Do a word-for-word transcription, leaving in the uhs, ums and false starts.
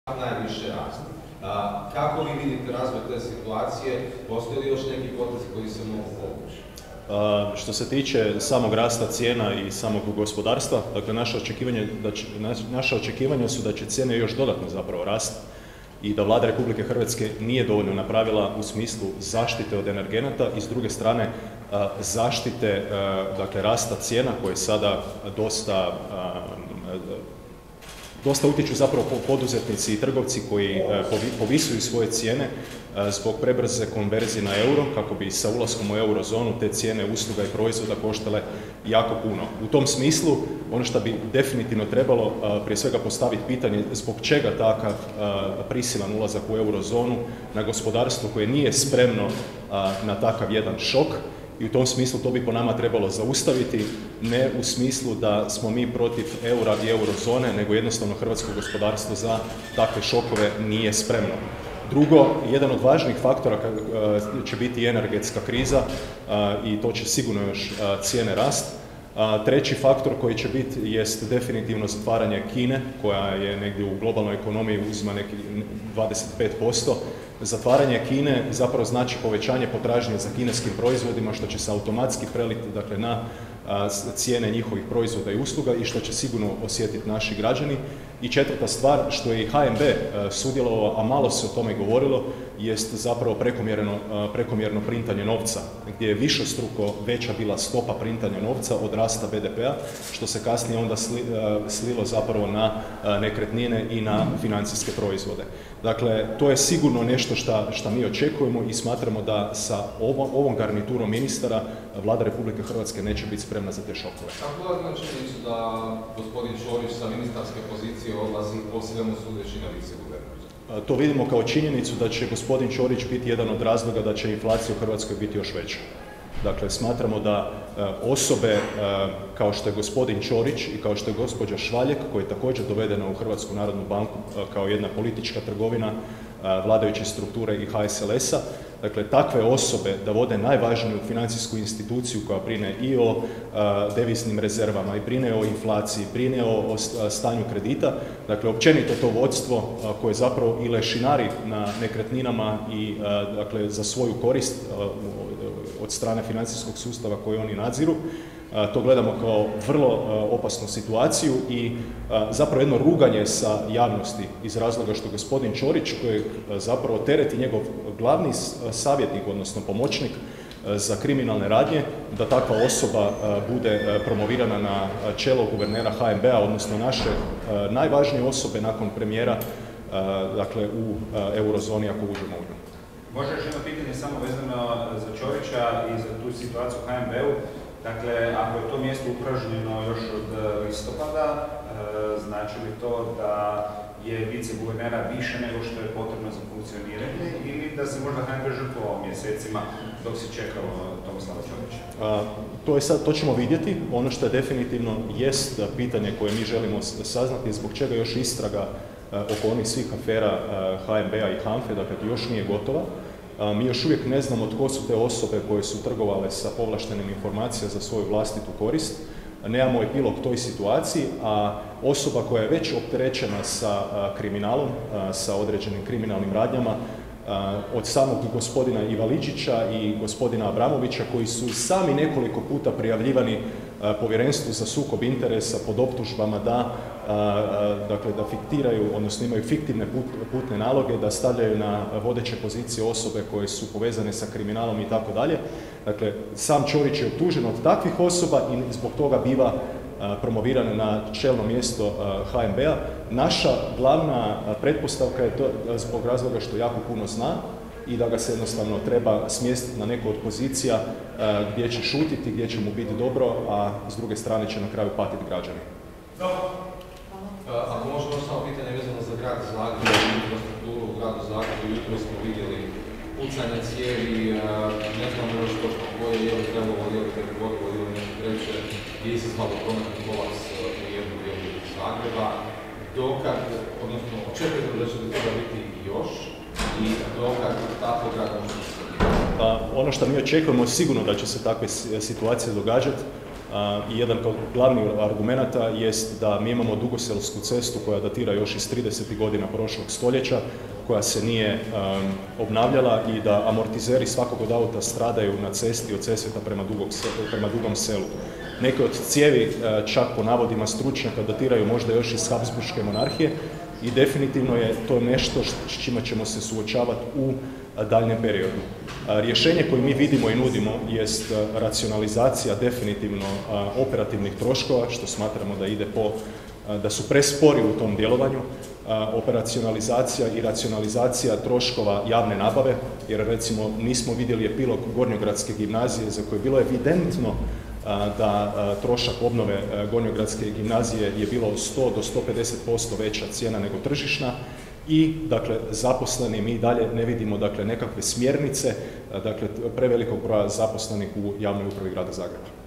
najviše raste. Kako vi vidite razvoj te situacije? Postoji li još neki potez koji se mogu povući? Što se tiče samog rasta cijena i samog gospodarstva, dakle naše očekivanje, da će, naša očekivanja su da će cijene još dodatno zapravo rasti i da Vlada Republike Hrvatske nije dovoljno napravila u smislu zaštite od energenata i s druge strane zaštite dakle rasta cijena koje sada dosta dosta utječu zapravo poduzetnici i trgovci koji povisuju svoje cijene zbog prebrze konverzije na euro, kako bi sa ulaskom u Eurozonu te cijene usluga i proizvoda koštale jako puno. U tom smislu, ono što bi definitivno trebalo prije svega postaviti pitanje zbog čega takav prisilan ulazak u Eurozonu na gospodarstvo koje nije spremno na takav jedan šok. I u tom smislu to bi po nama trebalo zaustaviti, ne u smislu da smo mi protiv eura i eurozone, nego jednostavno hrvatsko gospodarstvo za takve šokove nije spremno. Drugo, jedan od važnih faktora će biti energetska kriza i to će sigurno još cijene rast. Treći faktor koji će biti jest definitivno zatvaranje Kine, koja je negdje u globalnoj ekonomiji uzima neki dvadeset pet posto. Zatvaranje Kine zapravo znači povećanje potražnje za kineskim proizvodima, što će se automatski preliti dakle, na cijene njihovih proizvoda i usluga i što će sigurno osjetiti naši građani. I četvrta stvar, što je i H N B sudjelovao, a malo se o tome govorilo, jest zapravo prekomjerno, prekomjerno printanje novca, gdje je višestruko veća bila stopa printanja novca od rasta B D P-a, što se kasnije onda slilo zapravo na nekretnine i na financijske proizvode. Dakle, to je sigurno nešto što mi očekujemo i smatramo da sa ovom, ovom garniturom ministara Vlada Republike Hrvatske neće biti spremna za te šokove. Kako je na činjenicu da gospodin Ćorić sa ministarske pozicije odlazi posljedno sudeći na viceguvernera? To vidimo kao činjenicu da će gospodin Ćorić biti jedan od razloga da će inflacija u Hrvatskoj biti još veća. Dakle, smatramo da osobe kao što je gospodin Ćorić i kao što je gospođa Švaljek, koja je također dovedena u Hrvatsku narodnu banku kao jedna politička trgovina vladajuće strukture i H S L S-a, dakle, takve osobe da vode najvažniju financijsku instituciju koja brine i o deviznim rezervama, i brine o inflaciji, brine o stanju kredita, dakle, općenito to vodstvo koje zapravo i lešinari na nekretninama i dakle, za svoju korist od strane financijskog sustava koji oni nadziru, to gledamo kao vrlo opasnu situaciju i zapravo jedno ruganje sa javnosti iz razloga što gospodin Ćorić, koji zapravo tereti njegov glavni savjetnik, odnosno pomoćnik za kriminalne radnje, da takva osoba bude promovirana na čelo guvernera H N B-a, odnosno naše najvažnije osobe nakon premijera, dakle u Eurozoni ako uđemo u nju. Može još jedno pitanje samo vezano za Ćorića i za tu situaciju u H N B-u. Dakle, ako je to mjesto upražnjeno još od listopada, znači li to da je viceguvernera više nego što je potrebno za funkcioniranje ili da se možda H N B žrtvovao mjesecima dok se čekalo Tomislava Ćorića? To je sad, to ćemo vidjeti. Ono što je definitivno jest pitanje koje mi želimo saznati zbog čega još istraga oko onih svih afera H N B-a i HANFA-e, dakle još nije gotova. Mi još uvijek ne znamo tko su te osobe koje su trgovale sa povlaštenim informacijama za svoju vlastitu korist. Nemamo epilog toj situaciji, a osoba koja je već opterećena sa kriminalom, sa određenim kriminalnim radnjama, od samog gospodina Ivaličića i gospodina Abramovića, koji su sami nekoliko puta prijavljivani povjerenstvu za sukob interesa pod optužbama da, dakle, da fiktiraju, odnosno imaju fiktivne putne naloge, da stavljaju na vodeće pozicije osobe koje su povezane sa kriminalom i tako dalje. Dakle, sam Ćorić je optužen od takvih osoba i zbog toga biva promoviran na čelno mjesto H N B-a. Naša glavna pretpostavka je to zbog razloga što jako puno zna i da ga se jednostavno treba smjestiti na neku od pozicija gdje će šutiti, gdje će mu biti dobro, a s druge strane će na kraju patiti građani. Ako možemo samo pitanje vezano za grad Zagreb, infrastrukturu u gradu Zagrebu, jutro smo vidjeli pucanje cijevi, ne znamo još točno koje je li trebalo, je li trebalo, ili nešto treće, je izazvalo prometni kolaps u jednom dijelu Zagreba. Dokad, odnosno očekujemo da će do toga biti još i dokad tako grad može se. Ono što mi očekujemo sigurno da će se takve situacije događati. I jedan od glavnih argumenata jest da mi imamo Dugoselsku cestu koja datira još iz tridesetih godina prošlog stoljeća, koja se nije um, obnavljala i da amortizeri svakog od auta stradaju na cesti od Sesveta prema, prema Dugom Selu. Neke od cijevi, čak po navodima stručnjaka, datiraju možda još iz Habsburške monarhije i definitivno je to nešto s čime ćemo se suočavati u daljnjem periodu. Rješenje koje mi vidimo i nudimo jest racionalizacija definitivno operativnih troškova, što smatramo da ide po, da su prespori u tom djelovanju, operacionalizacija i racionalizacija troškova javne nabave, jer recimo nismo vidjeli epilog Gornjogradske gimnazije za koje je bilo evidentno da trošak obnove Gornjogradske gimnazije je bilo sto do sto pedeset posto veća cijena nego tržišna i dakle zaposleni mi dalje ne vidimo dakle nekakve smjernice dakle prevelikog broja zaposlenih u javnoj upravi grada Zagreba.